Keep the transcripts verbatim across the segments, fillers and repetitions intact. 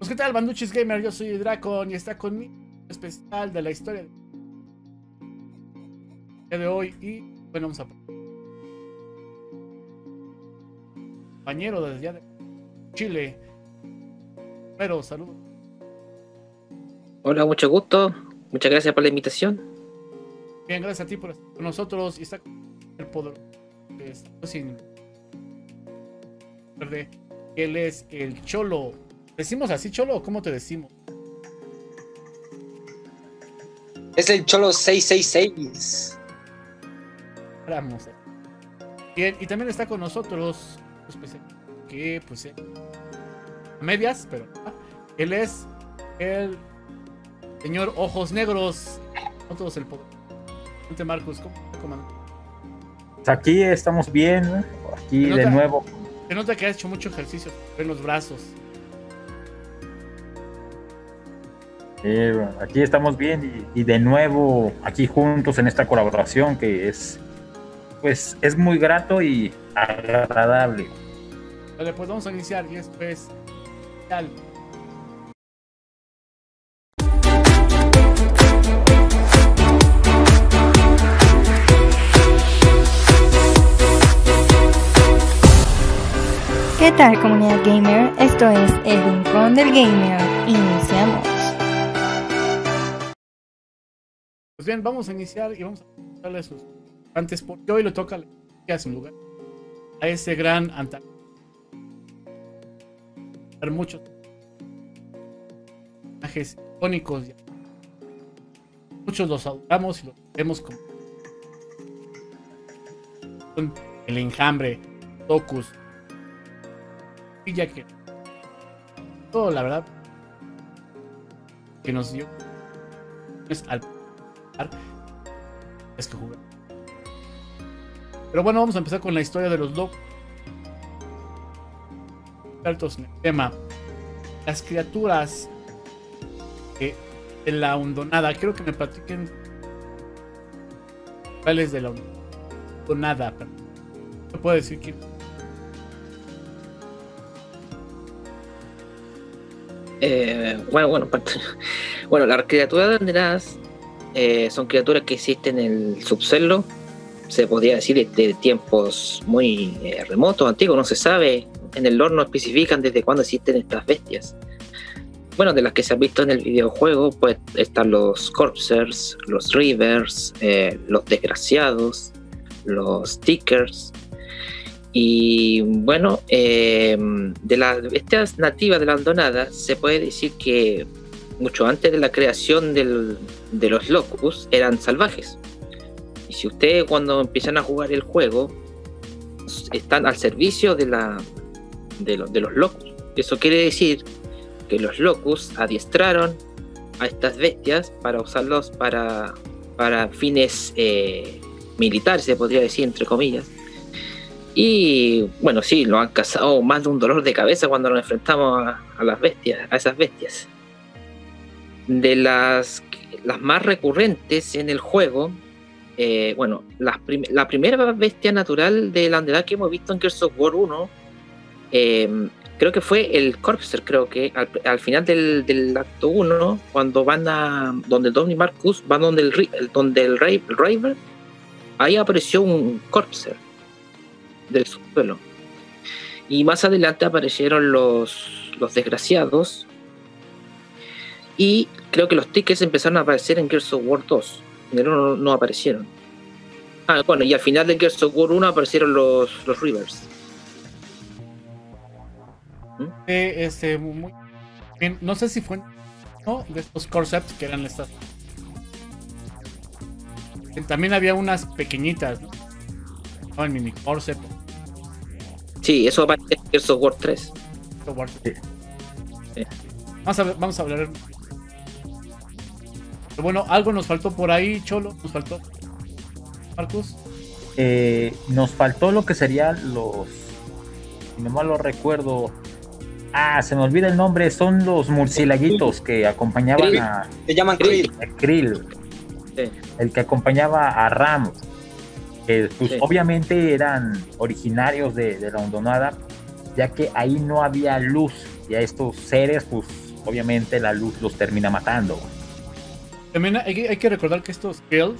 Pues qué tal, Banduchis Gamer, yo soy Dracon y está conmigo un especial de la historia del día de hoy. Y bueno, vamos a compañero desde allá de Chile. Pero saludos. Hola, mucho gusto. Muchas gracias por la invitación. Bien, gracias a ti por estar con nosotros. Y está con el poder que está sin verde. Él es el Cholo. ¿Decimos así, Cholo, o cómo te decimos? Es el Cholo seiscientos sesenta y seis. Vamos. Bien, y también está con nosotros que pues eh, medias, pero ah, él es el señor Ojos Negros. No todos el poder. Marcus, ¿cómo te comandas? Aquí estamos bien, aquí nota, de nuevo. Se nota que has hecho mucho ejercicio en los brazos. Eh, aquí estamos bien y, y de nuevo aquí juntos en esta colaboración que es pues es muy grato y agradable. Vale, pues vamos a iniciar y esto es tal. ¿Qué tal, comunidad gamer? Esto es El Rincón del Gamer. Iniciamos. Pues bien, vamos a iniciar y vamos a darle sus antes porque hoy le toca a su lugar a ese gran antagonista. Muchos personajes icónicos, muchos los adoramos y los vemos como el Enjambre, Tocus, y ya que todo la verdad que nos dio es al es que jugar. Pero bueno, vamos a empezar con la historia de los locos. Expertos en el tema. Las criaturas de, de la hondonada. Quiero que me platiquen cuáles de la hondonada. ¿Me puedo decir que Eh, bueno, bueno, bueno, las criaturas de hondonadas eh, son criaturas que existen en el subsuelo. Se podría decir desde tiempos muy eh, remotos, antiguos, no se sabe. En el lore no especifican desde cuándo existen estas bestias. Bueno, de las que se han visto en el videojuego, pues están los Corpsers, los Reavers, eh, los Desgraciados, los Tickers. Y bueno, eh, de las bestias nativas de la hondonada, se puede decir que mucho antes de la creación del, de los Locus eran salvajes. Y si ustedes cuando empiezan a jugar el juego, están al servicio de, la, de, lo, de los Locus. Eso quiere decir que los Locus adiestraron a estas bestias para usarlos para, para fines eh, militares, se podría decir, entre comillas. Y bueno, sí, nos han causado más de un dolor de cabeza cuando nos enfrentamos a, a las bestias, a esas bestias. De las, las más recurrentes en el juego, eh, bueno, las prim la primera bestia natural de la hondonada que hemos visto en Gears of War uno, eh, creo que fue el Corpser, creo que al, al final del, del acto uno, cuando van a donde Don y Marcus van donde el, donde el Raver, ahí apareció un Corpser del subsuelo. Y más adelante aparecieron los, los Desgraciados. Y creo que los Tickets empezaron a aparecer en Gears of War dos. En el uno no, no aparecieron. Ah, bueno, y al final de Gears of War uno aparecieron los, los Reavers. ¿Mm? Eh, este, muy bien. No sé si fue ¿no? de estos Corceps que eran estas. También había unas pequeñitas, ¿no? El mini Corcept. Sí, eso aparece en Gears of War tres. Sí. Sí. Vamos, a ver, vamos a hablar. Pero bueno, algo nos faltó por ahí, Cholo. Nos faltó. Marcus. Eh, nos faltó lo que serían los. Si no mal lo recuerdo. Ah, se me olvida el nombre. Son los murciélaguitos que acompañaban Krill. a. Se llaman Krill. A Krill. Sí. El que acompañaba a Ram. Que pues, sí. Obviamente eran originarios de, de la hondonada, ya que ahí no había luz y a estos seres pues obviamente la luz los termina matando. También hay, que- hay que recordar que estos kills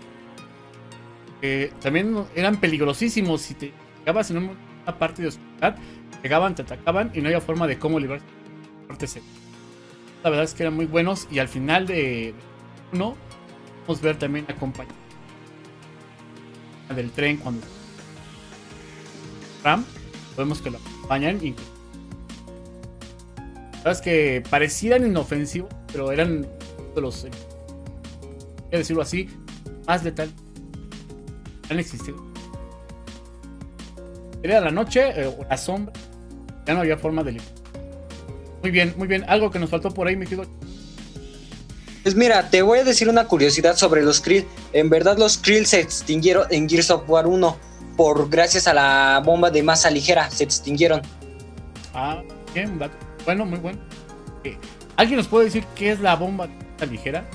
eh, también eran peligrosísimos. Si te llegabas en una parte de oscuridad, llegaban, te atacaban y no había forma de cómo librarse. La verdad es que eran muy buenos y al final de uno vamos a ver también la compañía del tren cuando Ram, vemos que lo acompañan y la verdad es que parecían inofensivos, pero eran de los, eh, voy a decirlo así, más letal han existido. Era la noche eh, o la sombra, ya no había forma de librar. Muy bien, muy bien. Algo que nos faltó por ahí, mi querido. Pues mira, te voy a decir una curiosidad sobre los Krill. En verdad los Krill se extinguieron en Gears of War uno por gracias a la bomba de masa ligera, se extinguieron. Ah, bien, dato. Bueno, muy bueno. Eh, ¿Alguien nos puede decir qué es la bomba ligera?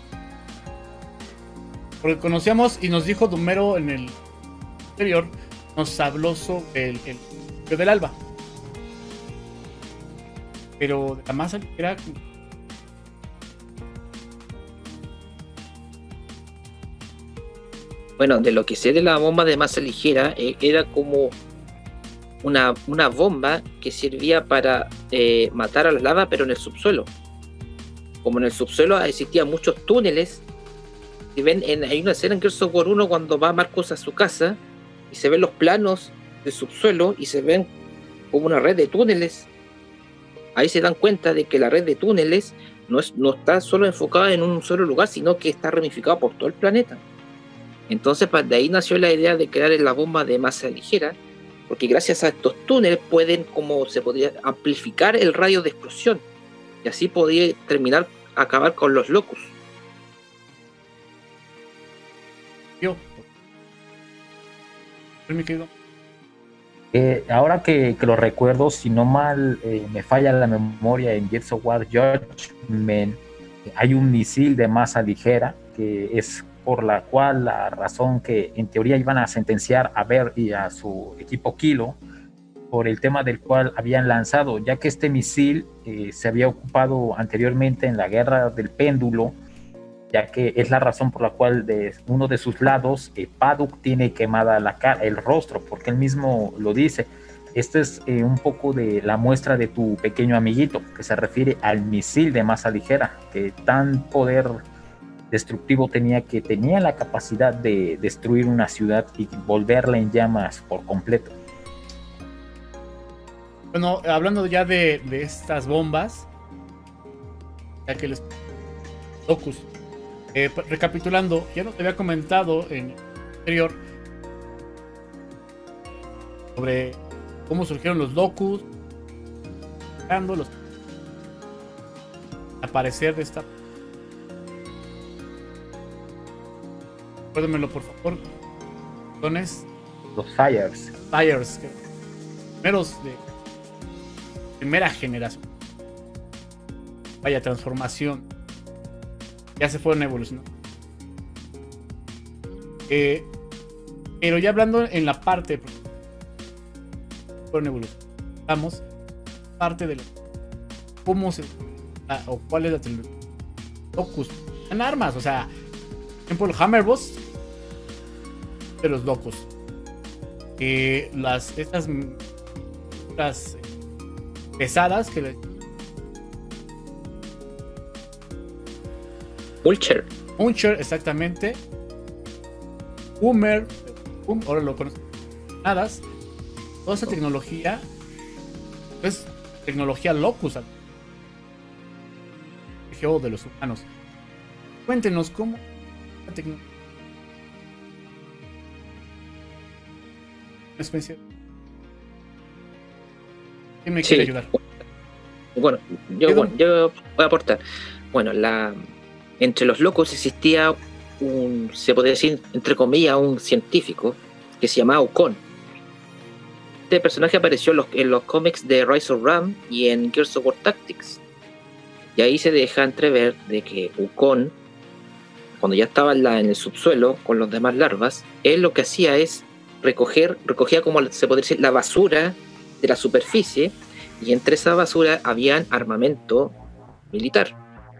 Porque conocíamos y nos dijo Dumero en el anterior, nos habló sobre el, el, el del alba. Pero de la masa ligera. Bueno, de lo que sé de la bomba de masa ligera, eh, era como una, una bomba que servía para eh, matar a la lava, pero en el subsuelo. Como en el subsuelo existían muchos túneles. Si ven, en, hay una escena en Gears of War uno cuando va Marcus a su casa y se ven los planos del subsuelo y se ven como una red de túneles. Ahí se dan cuenta de que la red de túneles no, es, no está solo enfocada en un solo lugar, sino que está ramificada por todo el planeta. Entonces, de ahí nació la idea de crear la bomba de masa ligera, porque gracias a estos túneles pueden, como se podría, amplificar el radio de explosión, y así podría terminar, acabar con los locus. Yo. Mi querido. Eh, ahora que, que lo recuerdo, si no mal eh, me falla la memoria, en Gears of War Judgment hay un misil de masa ligera que es por la cual la razón que en teoría iban a sentenciar a Ver y a su equipo Kilo por el tema del cual habían lanzado, ya que este misil eh, se había ocupado anteriormente en la guerra del péndulo, ya que es la razón por la cual de uno de sus lados eh, Paduk tiene quemada la cara, el rostro, porque él mismo lo dice. Esto es eh, un poco de la muestra de tu pequeño amiguito, que se refiere al misil de masa ligera, que tan poder destructivo tenía, que tenía la capacidad de destruir una ciudad y volverla en llamas por completo. Bueno, hablando ya de, de estas bombas, ya que les locus. Eh, recapitulando, ya no te había comentado en el anterior sobre cómo surgieron los locus, los aparecer de esta. Recuérdenmelo por favor. Dones. Los Fires. Fires, que primeros de primera generación. Vaya transformación. Ya se fueron evolucionando. Eh, pero ya hablando en la parte fueron evolucionando. Vamos, parte de lo, cómo se ah, o cuál es la tecnología. Locus. En armas, o sea, por ejemplo, el Hammerboss de los locos. Eh, las estas las pesadas que le Vulture. Muncher, exactamente. Boomer, Boom, ahora lo conozco. Nadas. Toda esa tecnología es tecnología locus de los humanos. Cuéntenos cómo la tecnología. Una especie. ¿Quién me Sí. quiere ayudar? Bueno, yo, ¿Qué bueno, yo voy a aportar. Bueno, la entre los locos existía un, se podría decir, entre comillas, un científico que se llamaba Ukon. Este personaje apareció en los, en los cómics de Rise of Ram y en Gears of War Tactics. Y ahí se deja entrever de que Ukon, cuando ya estaba en, la, en el subsuelo con los demás larvas, él lo que hacía es recoger, recogía como se podría decir la basura de la superficie, y entre esa basura habían armamento militar.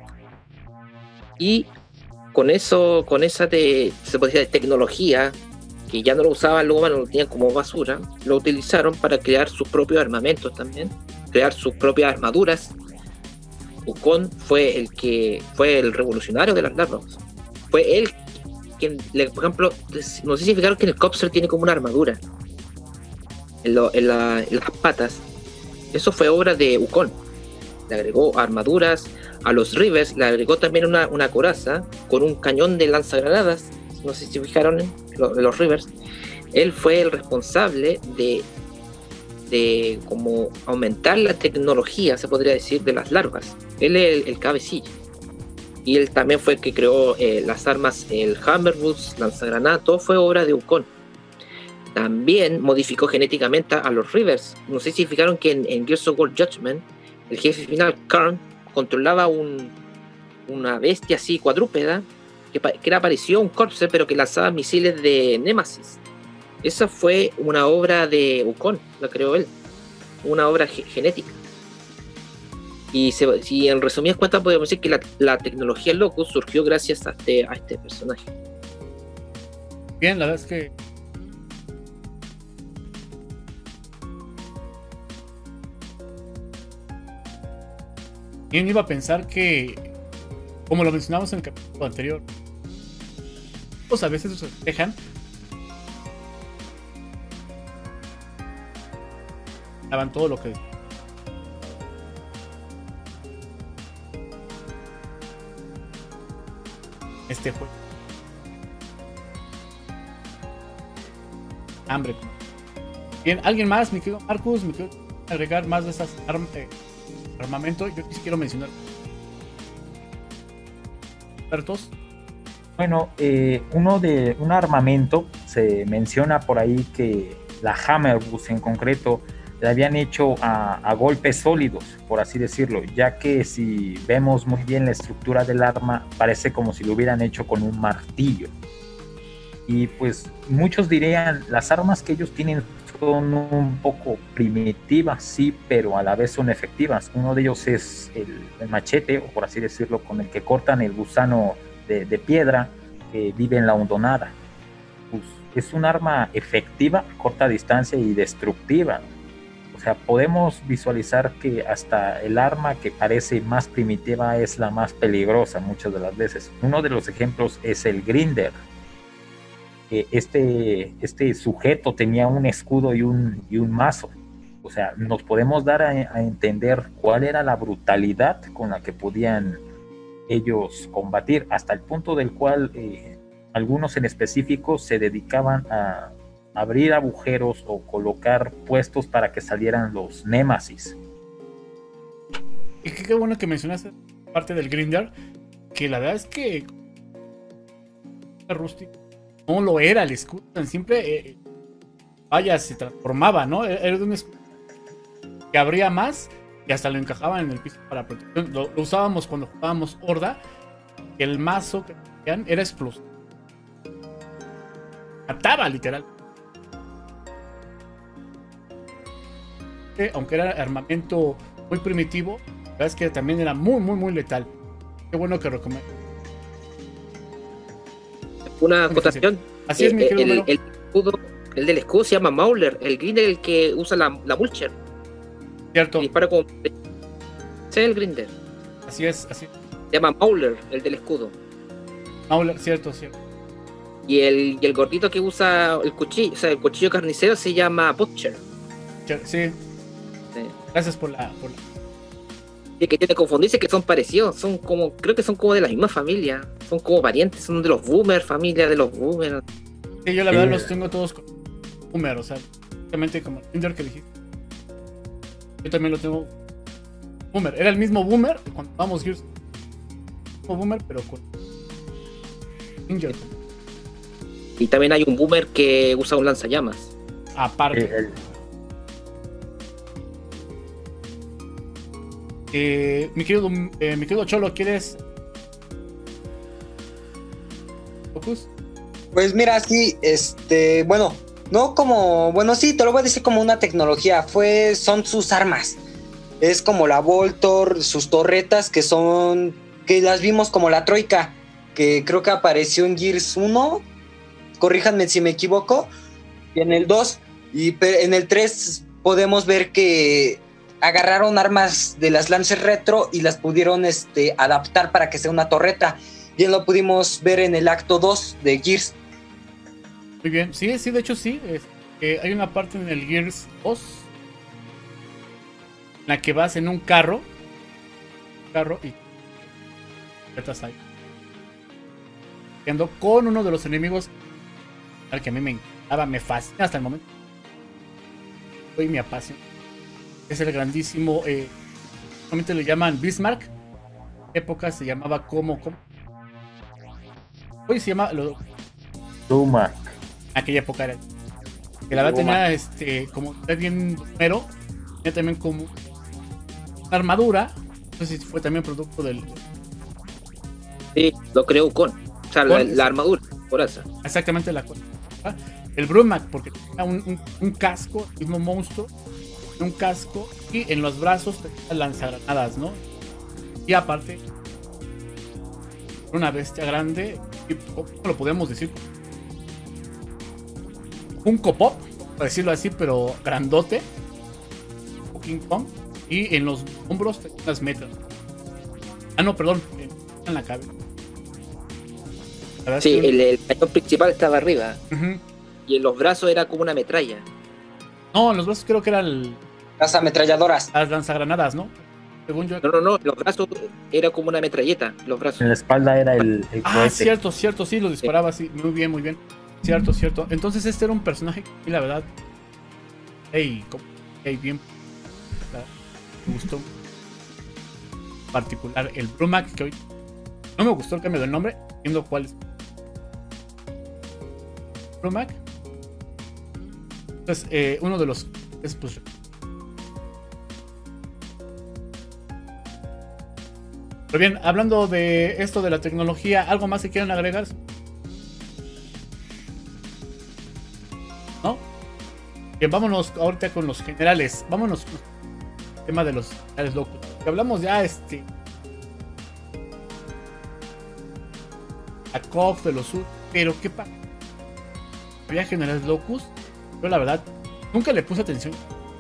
Y con eso, con esa de, se puede decir, de tecnología, que ya no lo usaban los humanos, lo tenían como basura, lo utilizaron para crear sus propios armamentos también, crear sus propias armaduras. Wukong fue el que fue el revolucionario de las larvas. Fue él quien, le, por ejemplo, no sé si fijaron que en el Copser tiene como una armadura en, lo, en, la, en las patas. Eso fue obra de Wukong. Le agregó armaduras. A los Rivers le agregó también una, una coraza con un cañón de lanzagranadas. No sé si se fijaron en lo, de los Rivers. Él fue el responsable de, de como aumentar la tecnología, se podría decir, de las larvas. Él es el, el cabecilla. Y él también fue el que creó eh, las armas, el Hammerboots, lanzagranadas, todo fue obra de Wukong. También modificó genéticamente a los Rivers. No sé si fijaron que en, en Gears of War Judgment, el jefe final, Karn, controlaba un, una bestia así cuadrúpeda, que, que era parecido a un Corpser, pero que lanzaba misiles de Nemesis. Esa fue una obra de Wukong, la creó él. Una obra ge genética. Y se, si en resumidas cuentas podemos decir que la, la tecnología Locus surgió gracias a este, a este personaje. Bien, la verdad es que ¿quién iba a pensar que, como lo mencionamos en el capítulo anterior, pues a veces se dejan daban todo lo que este juego. Hambre. Bien, ¿alguien más? Me quedo Marcus, me quiero agregar más de esas armas. Eh, armamento, yo sí quiero mencionar. ¿Expertos? Bueno, eh, uno de un armamento se menciona por ahí que la Hammerboots en concreto le habían hecho a, a golpes sólidos, por así decirlo, ya que si vemos muy bien la estructura del arma, parece como si lo hubieran hecho con un martillo. Y pues muchos dirían, las armas que ellos tienen son un poco primitivas, sí, pero a la vez son efectivas. Uno de ellos es el, el machete, o por así decirlo, con el que cortan el gusano de, de piedra que vive en la hondonada. Pues es un arma efectiva, corta distancia y destructiva. O sea, podemos visualizar que hasta el arma que parece más primitiva es la más peligrosa muchas de las veces. Uno de los ejemplos es el Grinder. Este, este sujeto tenía un escudo y un, y un mazo. O sea, nos podemos dar a, a entender cuál era la brutalidad con la que podían ellos combatir, hasta el punto del cual eh, algunos en específico se dedicaban a abrir agujeros o colocar puestos para que salieran los Nemesis. Y qué, qué bueno que mencionaste parte del Grinder, que la verdad es que rústico no lo era el escudo, siempre eh, vaya, se transformaba, ¿no? Era de un escudo que abría más y hasta lo encajaban en el piso para protección. Lo, lo usábamos cuando jugábamos Horda, que el mazo que tenían era explosivo. Mataba literal. Aunque era armamento muy primitivo, la verdad es que también era muy, muy, muy letal. Qué bueno que recomiendo. Una acotación. Así es, mi eh, querido el, el, escudo, el del escudo se llama Mauler. El Grinder es el que usa la, la Vulture. Cierto. Dispara como... Ese es el Grinder. Así es, así. Se llama Mauler, el del escudo. Mauler, cierto, cierto. Y el, y el gordito que usa el cuchillo, o sea, el cuchillo carnicero se llama Butcher. Sí. Sí. Gracias por la... Por la... Y que te confundiste que son parecidos, son como, creo que son como de la misma familia, son como parientes, son de los Boomer, familia de los Boomer. Sí, yo la verdad eh. los tengo todos con Boomer, o sea, justamente como el Grinder que dijiste. Yo también lo tengo Boomer, era el mismo Boomer cuando vamos Gears. El mismo Boomer, pero con Grinder. Y también hay un Boomer que usa un lanzallamas. Aparte. Eh, el... Eh, mi querido, eh, mi querido Cholo, ¿quieres? ¿Focus? Pues mira, sí, este, bueno, no como, bueno, sí, te lo voy a decir como una tecnología, fue, son sus armas. es como la Voltor, sus torretas que son, que las vimos como la Troika, que creo que apareció en Gears uno, corríjanme si me equivoco, y en el dos, y en el tres podemos ver que agarraron armas de las Lancer Retro y las pudieron este, adaptar para que sea una torreta. Bien lo pudimos ver en el acto dos de Gears. Muy bien, sí, sí, de hecho sí. Es, eh, hay una parte en el Gears dos en la que vas en un carro, un carro y torretas ahí. Ando con uno de los enemigos al que a mí me encantaba, me fascina hasta el momento. Hoy me apasiona. Es el grandísimo, eh, normalmente le llaman Bismarck. En época se llamaba como, como. Hoy se llama lo, Tuma. aquella época era. Que la verdad tenía este, como está bien primero, tenía también como una armadura. No sé si fue también producto del. Sí, lo creó con. O sea, la, la armadura, coraza. Exactamente la cosa. El Brumac, porque tenía un, un, un casco, el mismo monstruo, un casco, y en los brazos tenía lanzagranadas, ¿no? Y aparte, una bestia grande, y ¿cómo lo podemos decir? Un Copop, por decirlo así, pero grandote, King Kong, y en los hombros tenía unas metas. Ah, no, perdón, en la cabeza. Sí, el, el cañón principal estaba arriba. Uh-huh. Y en los brazos era como una metralla. No, en los brazos creo que eran el... las ametralladoras. Las lanzagranadas, ¿no? Según yo. No, no, no, los brazos era como una metralleta. Los brazos. En la espalda era el, el Ah, cohete. cierto, cierto, sí, lo disparaba así. Muy bien, muy bien. Cierto, cierto. Entonces este era un personaje que la verdad... Ey, hey, bien... Me gustó. En particular el Brumac, que hoy... No me gustó el cambio del nombre. Viendo cuál es. Brumac. Entonces, eh, uno de los... Es, pues, pero bien, hablando de esto de la tecnología, ¿algo más que quieran agregar? ¿No? Bien, vámonos ahorita con los generales. Vámonos con el tema de los generales locos. Que hablamos ya, este... A C O F de los sur, pero ¿qué pasa? Había generales locos. Yo la verdad nunca le puse atención.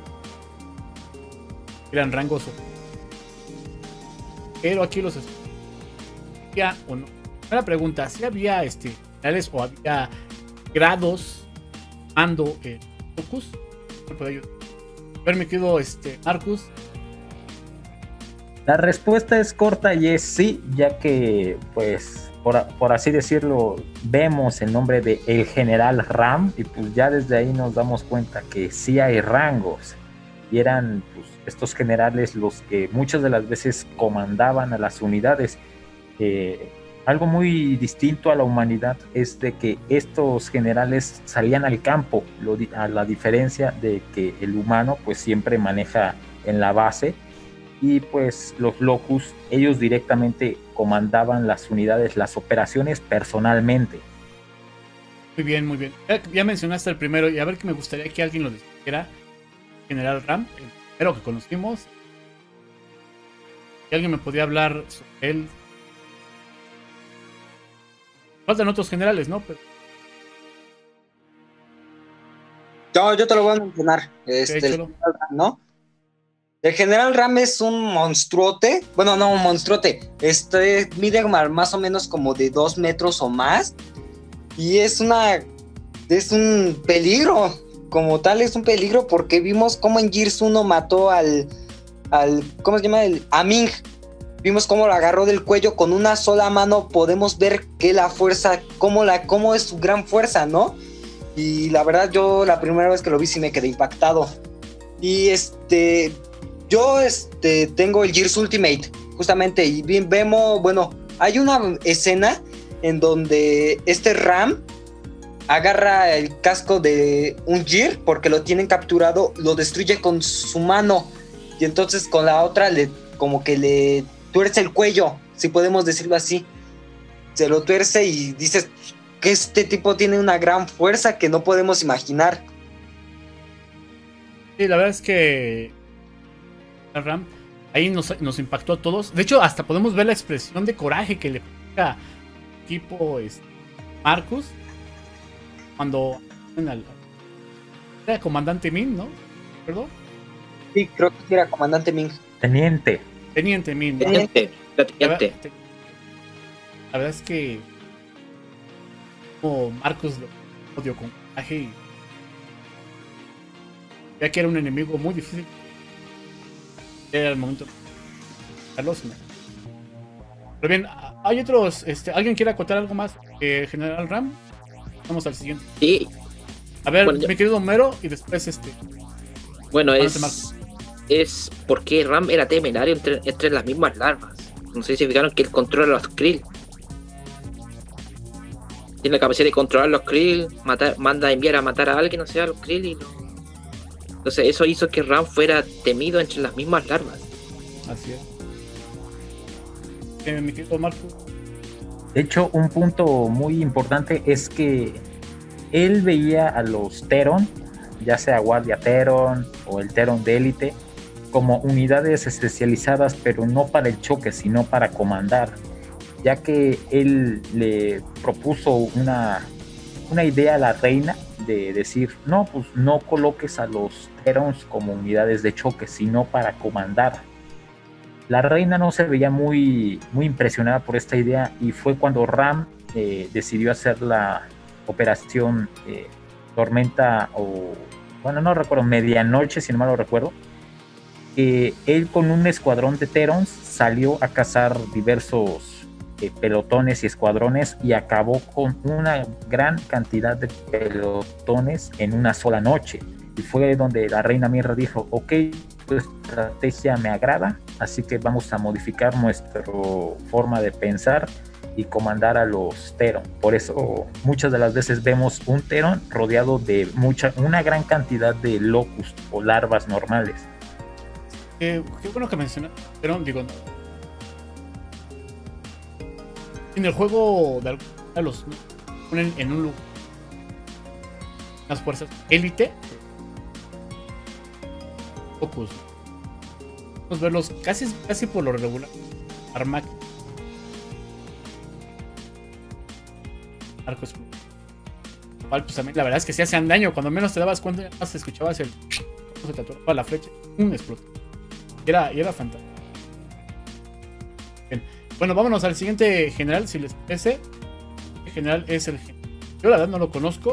Eran rangos o... Pero aquí los había o no. Una pregunta, si había este generales o había grados mando eh, locus. A ver, me quedo este Marcus. La respuesta es corta y es sí, ya que pues por, por así decirlo, vemos el nombre de el general Ram y pues ya desde ahí nos damos cuenta que sí hay rangos y eran pues, estos generales los que muchas de las veces comandaban a las unidades. Eh, algo muy distinto a la humanidad es de que estos generales salían al campo, lo, a la diferencia de que el humano pues siempre maneja en la base. Y pues los locus, ellos directamente comandaban las unidades, las operaciones personalmente. Muy bien, muy bien. Ya, ya mencionaste el primero y a ver que me gustaría que alguien lo dijera. General Ram, el primero que conocimos. Si alguien me podía hablar sobre él. Faltan otros generales, ¿no? Pero... Yo, yo te lo voy a mencionar. Este, Okay, el, ¿no? El general Ram es un monstruote. Bueno, no, un monstruote. Este mide más o menos como de dos metros o más. Y es una. Es un peligro. Como tal, es un peligro porque vimos cómo en Gears uno mató al. al ¿Cómo se llama? El Aming. Vimos cómo lo agarró del cuello con una sola mano. Podemos ver que la fuerza. Cómo, la, cómo es su gran fuerza, ¿no? Y la verdad, yo la primera vez que lo vi sí me quedé impactado. Y este. Yo este, tengo el Gears Ultimate, justamente, y bien, vemos, bueno, hay una escena en donde este Ram agarra el casco de un Gear porque lo tienen capturado, lo destruye con su mano, y entonces con la otra le, como que le tuerce el cuello, si podemos decirlo así. Se lo tuerce y dices que este tipo tiene una gran fuerza que no podemos imaginar. Sí, la verdad es que Ram, ahí nos, nos impactó a todos. De hecho, hasta podemos ver la expresión de coraje que le pone equipo este, Marcus cuando al, era comandante Min, ¿no? ¿Perdón? Sí, creo que era comandante Ming. Teniente. Teniente Min, ¿no? Teniente, la La, teniente. ver- la verdad es que como Marcus lo odio con coraje y ya que era un enemigo muy difícil, era el momento de matarlos, ¿no? Pero bien, hay otros, este, ¿alguien quiere acotar algo más? Eh, General Ram, vamos al siguiente. Y A ver, Bueno, yo- mi querido Homero, y después este. bueno, Adelante, es, Marco. es porque Ram era temerario entre, entre las mismas larvas. No sé si se fijaron que él controla los krill. Tiene la capacidad de controlar los krill, matar, manda a enviar a matar a alguien, o sea, a los krill y no. Entonces eso hizo que Ram fuera temido entre las mismas larvas. Así es. Eh, mi querido Marco. De hecho, un punto muy importante es que él veía a los Teron, ya sea Guardia Teron o el Teron de élite, como unidades especializadas, pero no para el choque, sino para comandar, ya que él le propuso una, una idea a la reina de decir, no, pues no coloques a los Terons como unidades de choque, sino para comandar. La reina no se veía muy, muy impresionada por esta idea y fue cuando Ram eh, decidió hacer la operación eh, Tormenta o, bueno, no recuerdo, Medianoche, si no mal lo recuerdo, que él con un escuadrón de Terons salió a cazar diversos eh, pelotones y escuadrones y acabó con una gran cantidad de pelotones en una sola noche. Y fue donde la reina Mirra dijo, ok, tu estrategia me agrada, así que vamos a modificar nuestra forma de pensar y comandar a los Teron. Por eso muchas de las veces vemos un Teron rodeado de mucha, una gran cantidad de Locust o larvas normales. Eh, qué bueno que mencionas. Pero digo, no. En el juego de algunos los ponen en un lugar. Las fuerzas élite. Pocos. Podemos verlos casi, casi por lo regular. Armac. Arcos. Igual, pues a mí la verdad es que sí hacían daño. Cuando menos te dabas cuenta, ya más escuchabas el. Se te atoraba la flecha. Un explotó. Y era, y era fantástico. Bien. Bueno, vámonos al siguiente general, si les parece. El general es el general. Yo la verdad no lo conozco.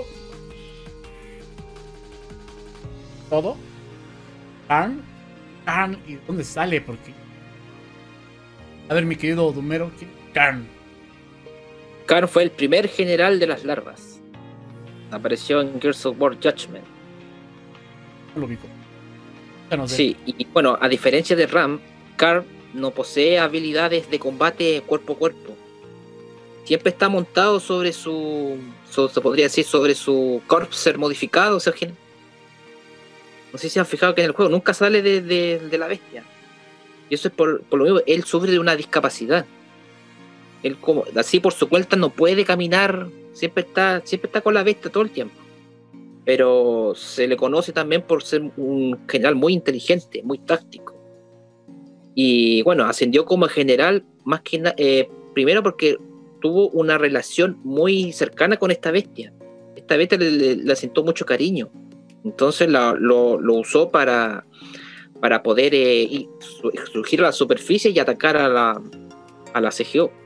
Todo. Karn. Karn. ¿Y dónde sale? Porque. A ver, mi querido Dumero. ¿Quién? Karn. Karn fue el primer general de las larvas. Apareció en Gears of War Judgment. No lo ubico. Cuéntanos de- Sí, y bueno, a diferencia de Ram, Karn no posee habilidades de combate cuerpo a cuerpo. Siempre está montado sobre su, su- se podría decir, sobre su Corpser modificado, o sea, gen- no sé si han fijado que en el juego nunca sale de, de- de la bestia. Y eso es por, por lo mismo, él sufre de una discapacidad. Él como, así por su cuenta no puede caminar, siempre está, siempre está con la bestia todo el tiempo. Pero se le conoce también por ser un general muy inteligente, muy táctico. Y bueno, ascendió como general más que nada, eh, primero porque tuvo una relación muy cercana con esta bestia. Esta bestia le, le, le asentó mucho cariño. Entonces la, lo, lo usó para, para poder eh, ir, su, surgir a la superficie y atacar a la, a la C G O.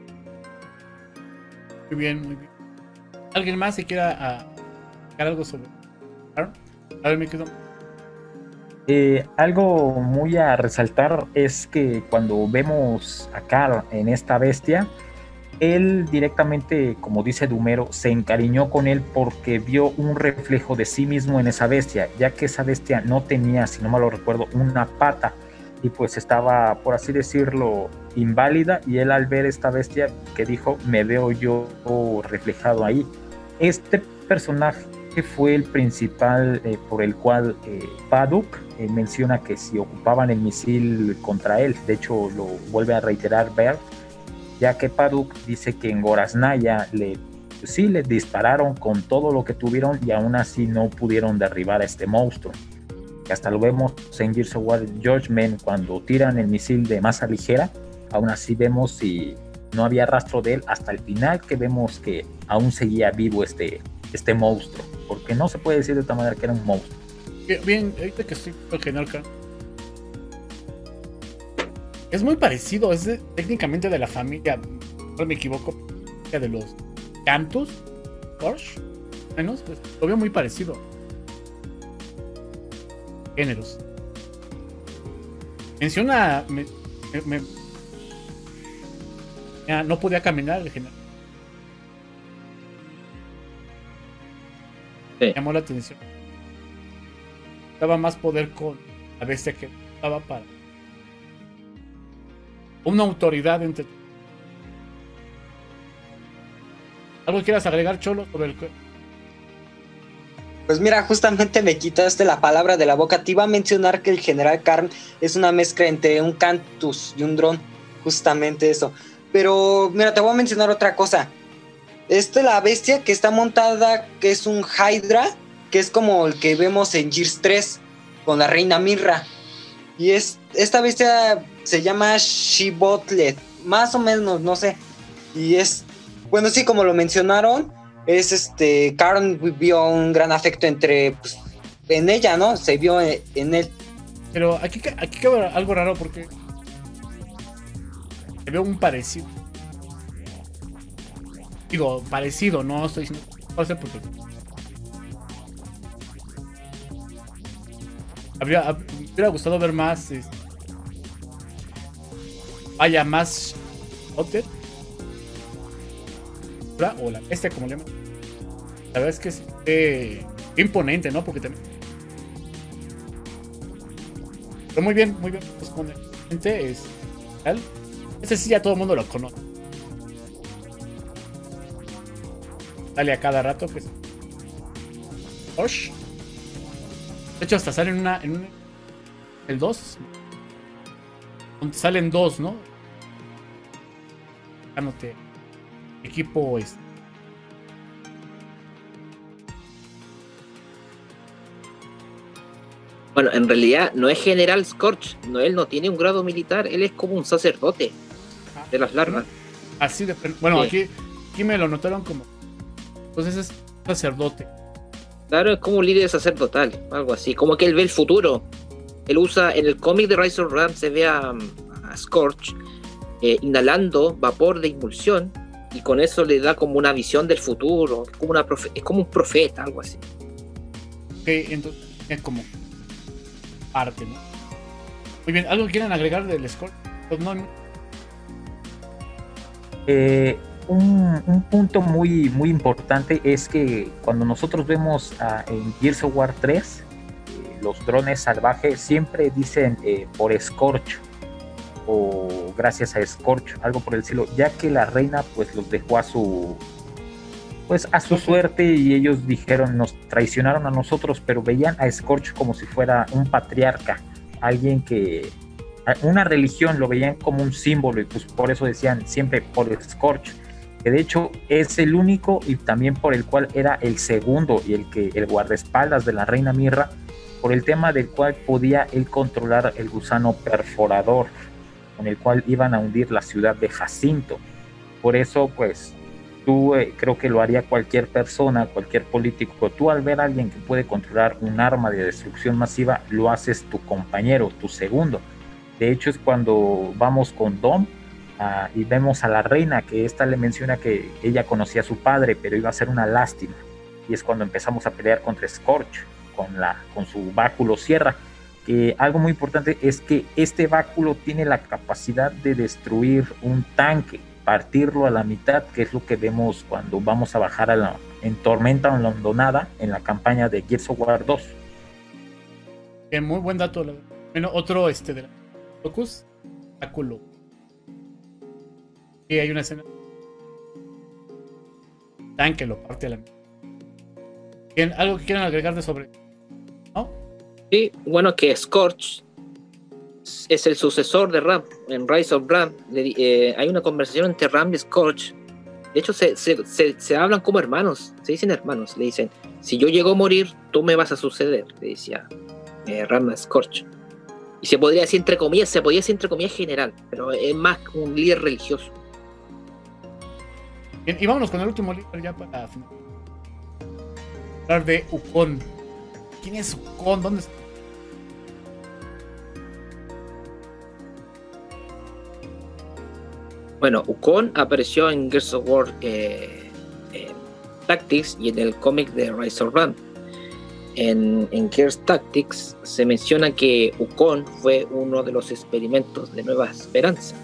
Muy bien, muy bien. ¿Alguien más se quiera ah, sacar algo sobre Karn? A ver, me quedo. Eh, algo muy a resaltar es que cuando vemos a Karn en esta bestia, él directamente, como dice Dumero, se encariñó con él porque vio un reflejo de sí mismo en esa bestia, ya que esa bestia no tenía, si no mal lo recuerdo, una pata y pues estaba, por así decirlo, inválida, y él al ver esta bestia que dijo, me veo yo reflejado ahí. Este personaje fue el principal eh, por el cual eh, Paduk eh, menciona que si ocupaban el misil contra él, de hecho lo vuelve a reiterar Bert, ya que Paduk dice que en Goraznaya le, pues sí, le dispararon con todo lo que tuvieron y aún así no pudieron derribar a este monstruo. que hasta lo vemos en Gears of War Judgment cuando tiran el misil de masa ligera, aún así vemos si no había rastro de él hasta el final, que vemos que aún seguía vivo este, este monstruo, porque no se puede decir de esta manera que era un monstruo. Bien, ahorita que estoy con General Khan, es muy parecido, es de, técnicamente de la familia, no me equivoco, de los Cantus, Scorch, menos, pues, lo veo muy parecido. Géneros. Menciona, me, me, me, ya, no podía caminar el general. Sí. Me llamó la atención. Daba más poder con la bestia que daba para una autoridad entre. ¿Algo quieras agregar, Cholo, sobre el? Pues mira, justamente me quitaste la palabra de la boca. Te iba a mencionar que el General Karn es una mezcla entre un Cantus y un dron. Justamente eso. Pero mira, te voy a mencionar otra cosa. Esta es la bestia que está montada, que es un Hydra, que es como el que vemos en Gears tres con la reina Mirra. Y es esta bestia se llama Shibboleth, más o menos, no sé. Y es, bueno, sí, como lo mencionaron, es este, Karn vio un gran afecto entre, pues, en ella, ¿no? Se vio en, en él. Pero aquí, aquí queda algo raro porque veo un parecido. Digo, parecido, no estoy diciendo porque habría, me hubiera gustado ver más, este, vaya, más Otter o la bestia, como le llaman. La verdad es que es eh, imponente, ¿no? Porque también. Pero muy bien, muy bien. Responde. Es tal. Ese sí ya todo el mundo lo conoce. Sale a cada rato, pues. Osh. De hecho, hasta sale en una. En un, el dos. Salen dos, ¿no? Anote. Equipo es. Bueno, en realidad no es General Scorch, no, él no tiene un grado militar, él es como un sacerdote de las larvas. Así de. Bueno, sí. aquí, aquí me lo notaron como. Entonces es sacerdote. Claro, es como un líder sacerdotal, algo así, como que él ve el futuro. Él usa, en el cómic de Rise of Ram se ve a, a Scorch eh, inhalando vapor de impulsión y con eso le da como una visión del futuro, es como, una profe- es como un profeta, algo así. Ok, entonces es como arte, ¿no? Muy bien, ¿algo quieren agregar del Scorch? Pues no. Eh, un, un punto muy, muy importante es que cuando nosotros vemos a, en Gears of War tres, eh, los drones salvajes siempre dicen eh, por Scorch o gracias a Scorch, algo por el estilo, ya que la reina pues los dejó a su pues a su suerte y ellos dijeron, nos traicionaron a nosotros, pero veían a Scorch como si fuera un patriarca, alguien que una religión, lo veían como un símbolo y pues por eso decían siempre por Scorch, que de hecho es el único y también por el cual era el segundo y el que el guardaespaldas de la reina Mirra, por el tema del cual podía él controlar el gusano perforador con el cual iban a hundir la ciudad de Jacinto. Por eso pues tú eh, creo que lo haría cualquier persona, cualquier político. Tú al ver a alguien que puede controlar un arma de destrucción masiva, lo haces tu compañero, tu segundo. De hecho es cuando vamos con Dom uh, y vemos a la reina, que esta le menciona que ella conocía a su padre, pero iba a ser una lástima. Y es cuando empezamos a pelear contra Scorch, con, la, con su báculo sierra. Que algo muy importante es que este báculo tiene la capacidad de destruir un tanque, partirlo a la mitad, que es lo que vemos cuando vamos a bajar a la, en Tormenta Abandonada en la campaña de Gears of War dos. Bien, muy buen dato. Bueno, otro este de la Locus, báculo. Y hay una escena. Tanque lo parte a la mitad. Bien, ¿algo que quieran agregar de sobre? ¿No? Sí, bueno, que Scorch es el sucesor de Ram. En Rise of Ram le, eh, hay una conversación entre Ram y Scorch. De hecho se, se, se, se hablan como hermanos, se dicen hermanos. Le dicen, si yo llego a morir, tú me vas a suceder, le decía eh, Ram Scorch. Y se podría decir entre comillas, se podría decir entre comillas general, pero es más un líder religioso. Bien, y vámonos con el último líder ya para hablar de Ukon. ¿Quién es Ukon? ¿Dónde está? Bueno, Ukon apareció en Gears of War eh, eh, Tactics y en el cómic de Rise of Ram. En, en Gears Tactics se menciona que Ukon fue uno de los experimentos de Nueva Esperanza.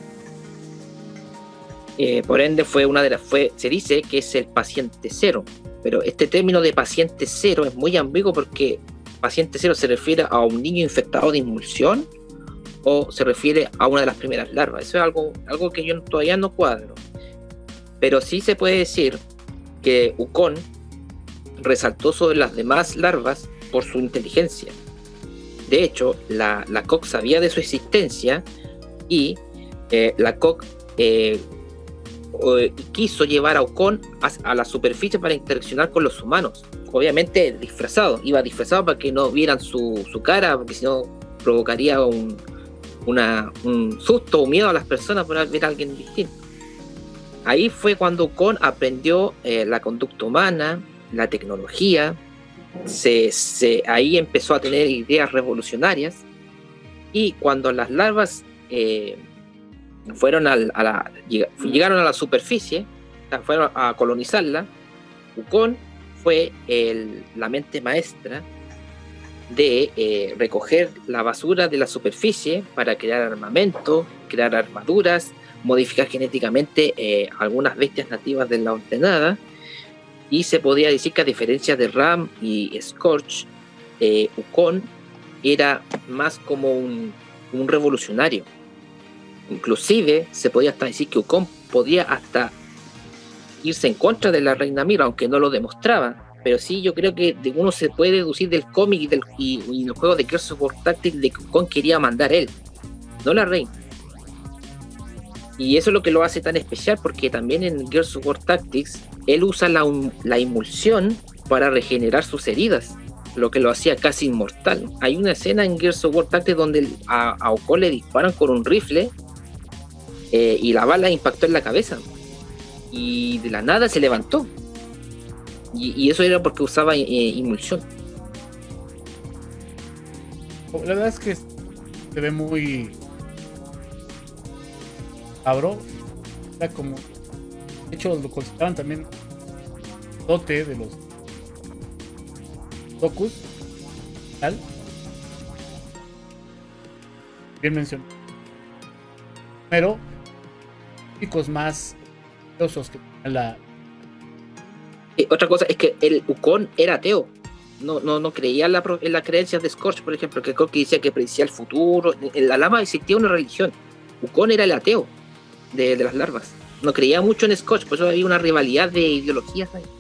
Eh, por ende, fue una de las, fue, se dice que es el paciente cero. Pero este término de paciente cero es muy ambiguo porque paciente cero se refiere a un niño infectado de inmulsión o se refiere a una de las primeras larvas. Eso es algo, algo que yo todavía no cuadro. Pero sí se puede decir que Ukon resaltó sobre las demás larvas por su inteligencia. De hecho, la, la C O C sabía de su existencia y eh, la C O C eh, eh, quiso llevar a Ukon a, a la superficie para interaccionar con los humanos. Obviamente disfrazado, iba disfrazado para que no vieran su, su cara, porque si no provocaría un, una, un susto o miedo a las personas por ver a alguien distinto. Ahí fue cuando Ukon aprendió eh, la conducta humana, la tecnología, se, se, ahí empezó a tener ideas revolucionarias, y cuando las larvas eh, fueron al, a la, llegaron a la superficie, o sea, fueron a colonizarla, Ukon fue el, la mente maestra de eh, recoger la basura de la superficie para crear armamento, crear armaduras, modificar genéticamente eh, algunas bestias nativas de la ordenada. Y se podía decir que a diferencia de Ram y Scorch, eh, Ukon era más como un, un revolucionario. Inclusive se podía hasta decir que Ukon podía hasta irse en contra de la Reina Mira, aunque no lo demostraba. Pero sí, yo creo que de uno se puede deducir del cómic y del y, y el juego de Gears of War Tactics de que Ukon quería mandar él, no la Reina. Y eso es lo que lo hace tan especial, porque también en Gears of War Tactics él usa la, la emulsión para regenerar sus heridas, lo que lo hacía casi inmortal. Hay una escena en Gears of War Tactics donde a, a Ukon le disparan con un rifle eh, y la bala impactó en la cabeza y de la nada se levantó, y, y eso era porque usaba eh, emulsión. La verdad es que se ve muy cabrón. Era como, de hecho lo consideraban también dote de los Tokus, tal, bien mencionado, pero chicos más poderosos que la. Eh, otra cosa es que el Ukon era ateo, no, no, no creía en, la, en las creencias de Scorch, por ejemplo, que Scorch decía que predecía el futuro. En la lama existía una religión. Ukon era el ateo de, de las larvas, no creía mucho en Scorch, por eso había una rivalidad de ideologías ahí.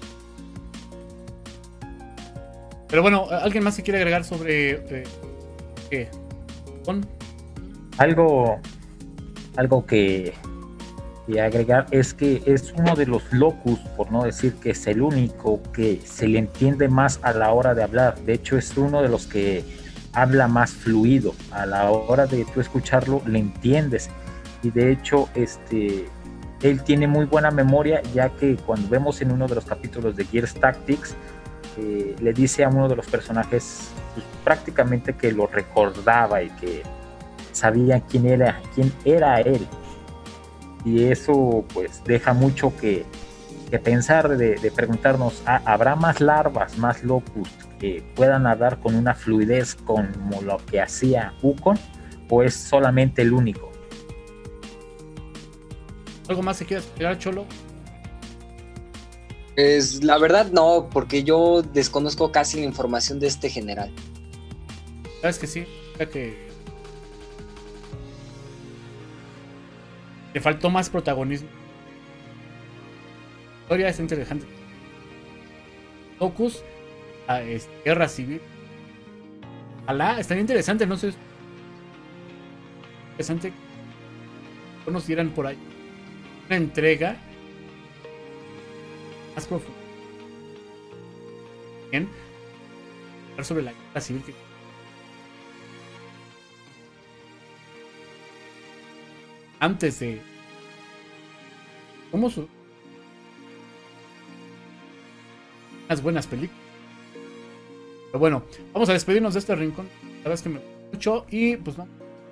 Pero bueno, ¿alguien más se quiere agregar sobre eh, qué? ¿Ukon? Algo, algo que y agregar es que es uno de los locus, por no decir que es el único que se le entiende más a la hora de hablar. De hecho, es uno de los que habla más fluido. A la hora de tú escucharlo, le entiendes. Y de hecho, este, él tiene muy buena memoria, ya que cuando vemos en uno de los capítulos de Gears Tactics, eh, le dice a uno de los personajes pues, prácticamente que lo recordaba y que sabía quién era, quién era él. Y eso pues deja mucho que, que pensar de, de preguntarnos, ¿habrá más larvas, más locus que puedan nadar con una fluidez como lo que hacía Ukon, o es solamente el único? ¿Algo más se quiere explicar, Cholo? Pues la verdad no, porque yo desconozco casi la información de este general. ¿Sabes que sí? Ya que le faltó más protagonismo. La historia es interesante. Tokus, a es, guerra civil. Alá, estaría interesante, no sé. Interesante que nos dieran por ahí una entrega más profunda. Bien, hablar sobre la guerra civil que antes de... ¿Cómo su... unas buenas películas? Pero bueno, vamos a despedirnos de este rincón. La verdad es que me gustó mucho y pues vamos.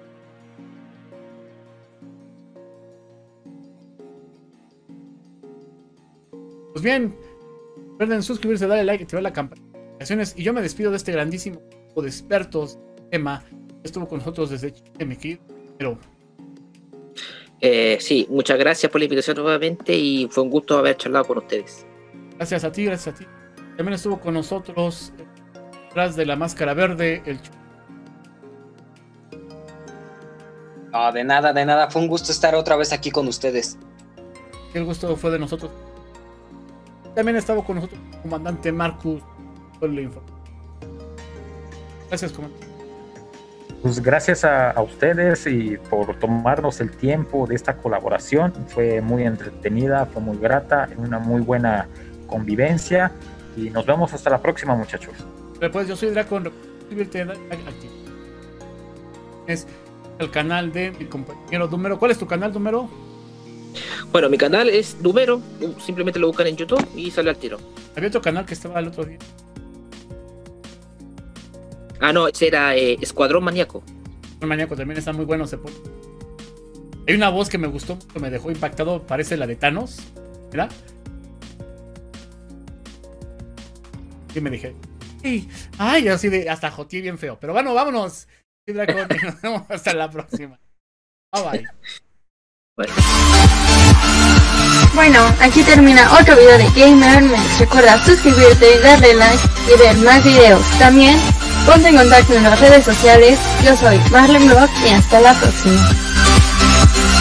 Pues bien, recuerden suscribirse, darle like, activar la campana de notificaciones. Y yo me despido de este grandísimo grupo de expertos tema que estuvo con nosotros desde Chile, mi querido. Pero Eh, sí, muchas gracias por la invitación nuevamente y fue un gusto haber charlado con ustedes. gracias a ti, gracias a ti. También estuvo con nosotros eh, detrás de la máscara verde, el Ch- No, de nada, de nada. Fue un gusto estar otra vez aquí con ustedes. el gusto fue de nosotros. También estaba con nosotros el comandante Marcus con la información. Gracias, comandante. Pues gracias a, a ustedes y por tomarnos el tiempo de esta colaboración. Fue muy entretenida, fue muy grata, una muy buena convivencia y nos vemos hasta la próxima, muchachos. Pues yo soy Dracon. Suscribirte, dale like, activa. Es el canal de mi compañero Dumero. ¿Cuál es tu canal, Dumero? Bueno, mi canal es Dumero, simplemente lo buscan en YouTube y sale al tiro. Había otro canal que estaba el otro día. Ah, no, ese era eh, Escuadrón Maníaco. El maníaco también está muy bueno. Se pone. Hay una voz que me gustó, que me dejó impactado. Parece la de Thanos. ¿Verdad? Y me dije, ¡ay! ¡Ay! Así de hasta joteé bien feo. Pero bueno, vámonos. Sí, Dracon, y nos vemos hasta la próxima. Bye bye. Bueno. Bueno, aquí termina otro video de GamerMex. Recuerda suscribirte, darle like y ver más videos. También ponte en contacto en las redes sociales. Yo soy Marlene Block y hasta la próxima.